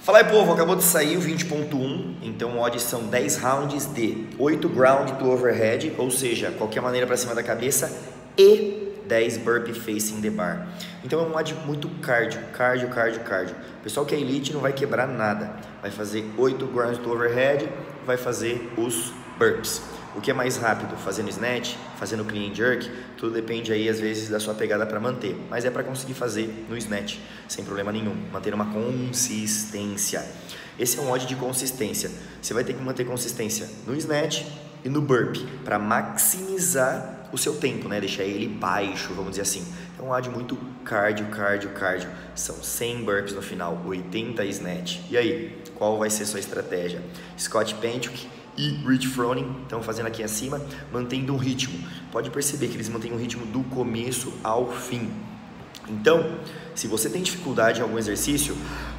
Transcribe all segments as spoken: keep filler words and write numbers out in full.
Fala aí, povo, acabou de sair o vinte ponto um, então odds são dez rounds de oito ground to overhead, ou seja, qualquer maneira para cima da cabeça, e dez burpee facing the bar. Então é um odd muito cardio, cardio, cardio, cardio. O pessoal que é elite não vai quebrar nada, vai fazer oito ground to overhead, vai fazer os burpees. O que é mais rápido, fazendo snatch, fazendo clean jerk, tudo depende aí às vezes da sua pegada para manter, mas é para conseguir fazer no snatch, sem problema nenhum, manter uma consistência. Esse é um odd de consistência, você vai ter que manter consistência no snatch e no burpee, para maximizar o seu tempo, né? Deixar ele baixo, vamos dizer assim. É um odd muito cardio, cardio, cardio, são cem burpees no final, oitenta snatch. E aí, qual vai ser a sua estratégia? Scott Panchik e Rich Froning estão fazendo aqui acima, mantendo um ritmo. Pode perceber que eles mantêm um ritmo do começo ao fim. Então, se você tem dificuldade em algum exercício,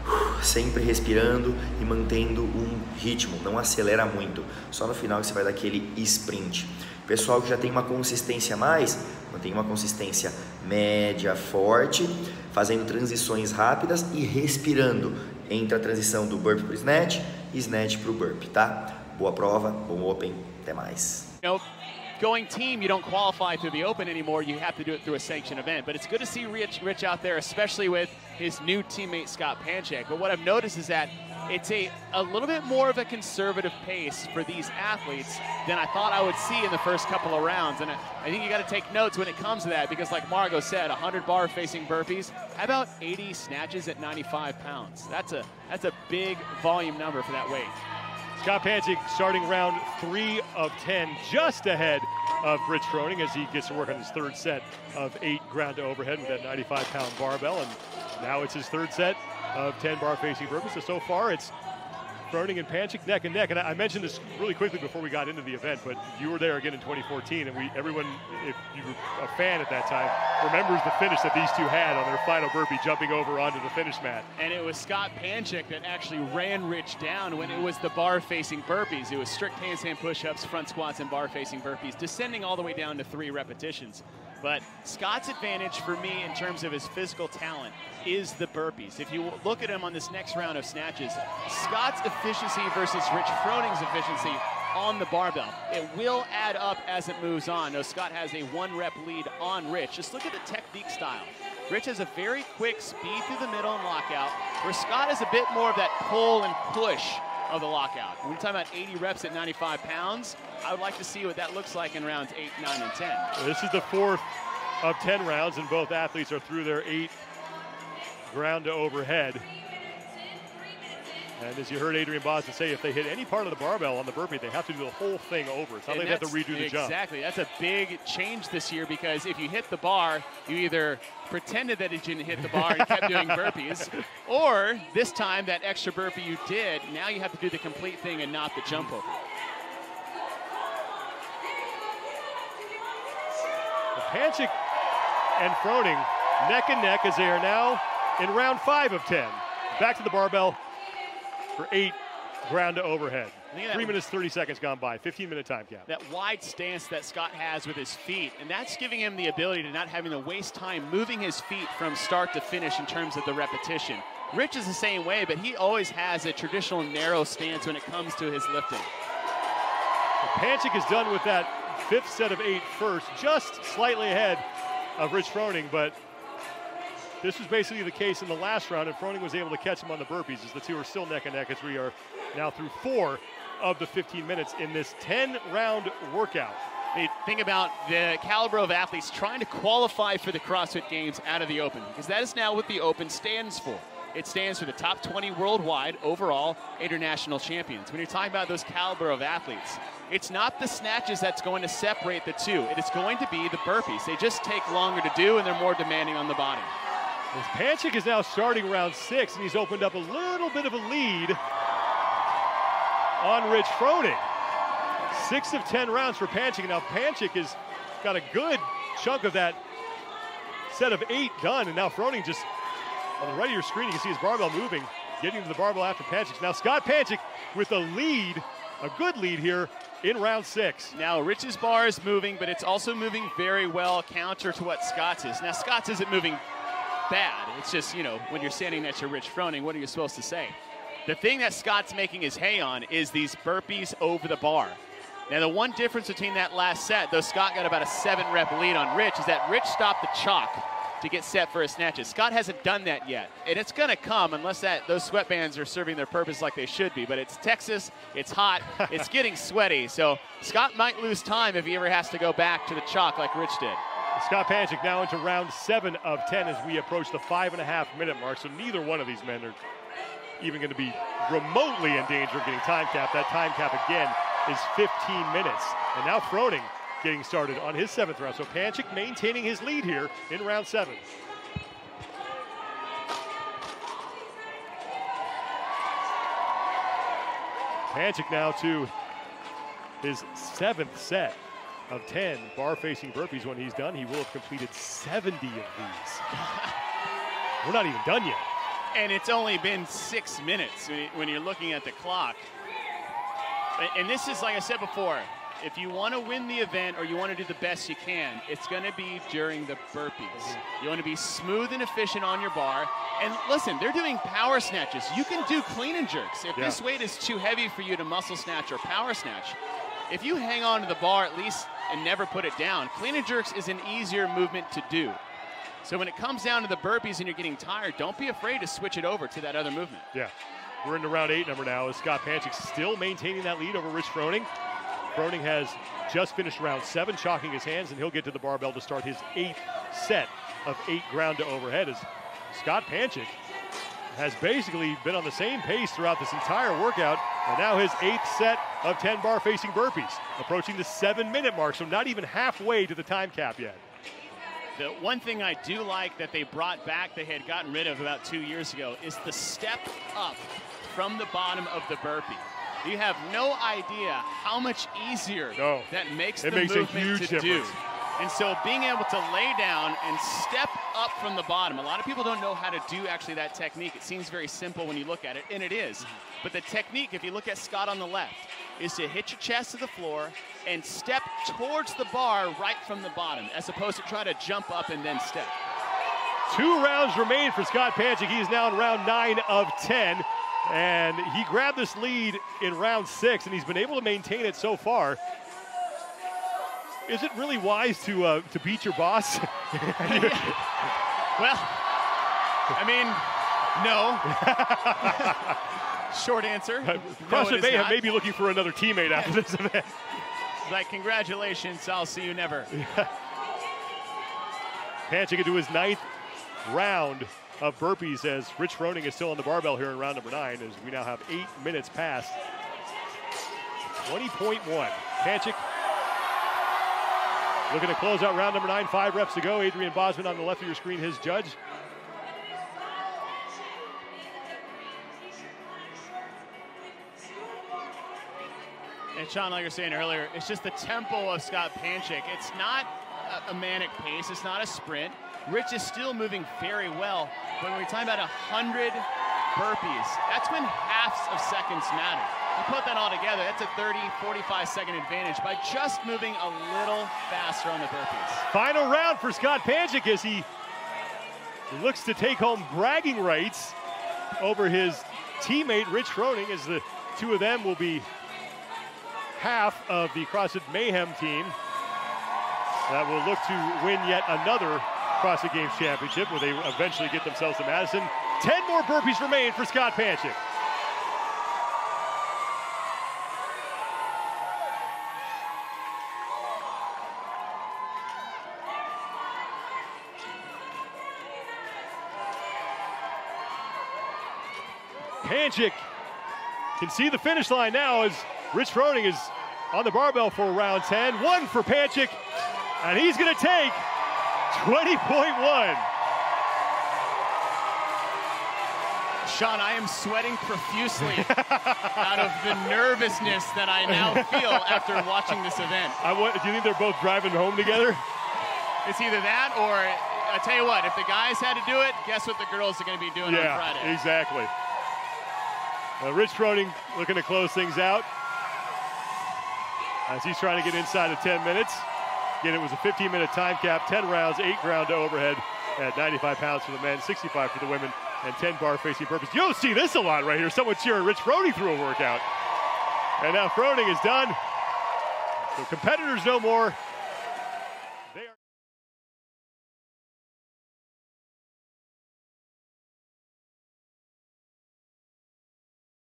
sempre respirando e mantendo um ritmo, não acelera muito. Só no final que você vai dar aquele sprint. Pessoal que já tem uma consistência a mais, mantém uma consistência média, forte, fazendo transições rápidas e respirando entre a transição do burpee para o snatch e snatch para o burpee, tá? Boa prova, bom Open, até mais. You know, going team, you don't qualify through the Open anymore. You have to do it through a sanctioned event. But it's good to see Rich, Rich out there, especially with his new teammate Scott Panchik. But what I've noticed is that it's a, a little bit more of a conservative pace for these athletes than I thought I would see in the first couple of rounds. And I, I think you got to take notes when it comes to that, because like Margot said, one hundred bar facing burpees. How about eighty snatches at ninety-five pounds? That's a, that's a big volume number for that weight. Scott Panchik starting round three of ten, just ahead of Rich Froning as he gets to work on his third set of eight ground to overhead with that ninety-five pound barbell. And now it's his third set of ten bar facing burpees. So, so far it's Froning and Panchik neck and neck. And I mentioned this really quickly before we got into the event, but you were there again in twenty fourteen, and we everyone, if you were a fan at that time, remembers the finish that these two had on their final burpee, jumping over onto the finish mat. And it was Scott Panchik that actually ran Rich down when it was the bar-facing burpees. It was strict handstand push-ups, front squats, and bar-facing burpees, descending all the way down to three repetitions. But Scott's advantage for me in terms of his physical talent is the burpees. If you look at him on this next round of snatches, Scott's efficiency versus Rich Froning's efficiency on the barbell, it will add up as it moves on. Now, Scott has a one rep lead on Rich. Just look at the technique style. Rich has a very quick speed through the middle and lockout, where Scott has a bit more of that pull and push of the lockout. When we're talking about eighty reps at ninety-five pounds, I would like to see what that looks like in rounds eight, nine, and ten. This is the fourth of ten rounds, and both athletes are through their eight ground to overhead. And as you heard Adrian Boston say, if they hit any part of the barbell on the burpee, they have to do the whole thing over. It's not like they have to redo the exactly, jump. Exactly. That's a big change this year, because if you hit the bar, you either pretended that it didn't hit the bar and kept doing burpees, or this time that extra burpee you did, now you have to do the complete thing and not the jump over. Panchik and Froning neck and neck as they are now in round five of ten. Back to the barbell for eight ground to overhead. Three minutes, thirty seconds gone by, fifteen minute time cap. That wide stance that Scott has with his feet, and that's giving him the ability to not having to waste time moving his feet from start to finish in terms of the repetition. Rich is the same way, but he always has a traditional narrow stance when it comes to his lifting. Panchik is done with that fifth set of eight first, just slightly ahead of Rich Froning, but this was basically the case in the last round, and Froning was able to catch him on the burpees as the two are still neck and neck as we are now through four of the fifteen minutes in this ten round workout. Hey, think about the caliber of athletes trying to qualify for the CrossFit Games out of the Open, because that is now what the Open stands for. It stands for the top twenty worldwide overall international champions. When you're talking about those caliber of athletes, it's not the snatches that's going to separate the two. It is going to be the burpees. They just take longer to do, and they're more demanding on the body. As Panchik is now starting round six, and he's opened up a little bit of a lead on Rich Froning. Six of ten rounds for Panchik. Now Panchik has got a good chunk of that set of eight done, and now Froning just, on the right of your screen, you can see his barbell moving, getting to the barbell after Panchik. Now Scott Panchik with a lead, a good lead here in round six. Now Rich's bar is moving, but it's also moving very well counter to what Scott's is. Now Scott's isn't moving bad. It's just, you know, when you're standing next to Rich Froning, what are you supposed to say? The thing that Scott's making his hay on is these burpees over the bar. Now, the one difference between that last set, though Scott got about a seven rep lead on Rich, is that Rich stopped the chalk to get set for his snatches. Scott hasn't done that yet, and it's going to come unless that those sweatbands are serving their purpose like they should be. But it's Texas, it's hot, it's getting sweaty, so Scott might lose time if he ever has to go back to the chalk like Rich did. Scott Panchik now into round seven of ten as we approach the five and a half minute mark, so neither one of these men are even going to be remotely in danger of getting time cap. That time cap again is fifteen minutes, and now Froning getting started on his seventh round. So Panchik maintaining his lead here in round seven. Panchik now to his seventh set of ten bar-facing burpees. When he's done, he will have completed seventy of these. We're not even done yet. And it's only been six minutes when you're looking at the clock. And this is, like I said before, if you want to win the event or you want to do the best you can, it's going to be during the burpees. Mm-hmm. You want to be smooth and efficient on your bar. And listen, they're doing power snatches. You can do clean and jerks. If yeah. this weight is too heavy for you to muscle snatch or power snatch, if you hang on to the bar at least and never put it down, clean and jerks is an easier movement to do. So when it comes down to the burpees and you're getting tired, don't be afraid to switch it over to that other movement. Yeah. We're into round eight number now as Scott Panchik still maintaining that lead over Rich Froning. Froning has just finished round seven, chalking his hands, and he'll get to the barbell to start his eighth set of eight ground to overhead as Scott Panchik has basically been on the same pace throughout this entire workout, and now his eighth set of ten bar-facing burpees, approaching the seven-minute mark, so not even halfway to the time cap yet. The one thing I do like that they brought back, they had gotten rid of about two years ago, is the step up from the bottom of the burpee. You have no idea how much easier no. that makes it the makes movement a huge to difference. do. And so being able to lay down and step up from the bottom, a lot of people don't know how to do actually that technique. It seems very simple when you look at it, and it is. But the technique, if you look at Scott on the left, is to hit your chest to the floor and step towards the bar right from the bottom, as opposed to try to jump up and then step. Two rounds remain for Scott Panchik. He's now in round nine of ten. And he grabbed this lead in round six, and he's been able to maintain it so far. Is it really wise to uh, to beat your boss? Well, I mean, no. Short answer. CrossFit no, Mayhem may be looking for another teammate after this event. Like, congratulations, I'll see you never. Panchik into his ninth round of burpees as Rich Froning is still on the barbell here in round number nine, as we now have eight minutes past. twenty point one. Panchik looking to close out round number nine, five reps to go. Adrian Bosman on the left of your screen, his judge. And Sean, like you were saying earlier, it's just the tempo of Scott Panchik. It's not a, a manic pace, it's not a sprint. Rich is still moving very well, but when we're talking about one hundred burpees, that's when halves of seconds matter. You put that all together, that's a thirty, forty-five second advantage by just moving a little faster on the burpees. Final round for Scott Panchik as he looks to take home bragging rights over his teammate Rich Froning, as the two of them will be half of the CrossFit Mayhem team that will look to win yet another CrossFit Games Championship, where they eventually get themselves to Madison. Ten more burpees remain for Scott Panchik. Panchik can see the finish line now as Rich Froning is on the barbell for round ten. One for Panchik, and he's going to take twenty point one. Sean, I am sweating profusely out of the nervousness that I now feel after watching this event. I want, do you think they're both driving home together? It's either that or, I tell you what, if the guys had to do it, guess what the girls are going to be doing yeah, on Friday. Exactly. Uh, Rich Froning looking to close things out as he's trying to get inside of ten minutes. Again, it was a fifteen minute time cap, ten rounds, eight ground to overhead at ninety-five pounds for the men, sixty-five for the women. and ten bar facing burpees. You don't see this a lot right here. Someone cheering Rich Froning through a workout. And now Froning is done. So competitors no more.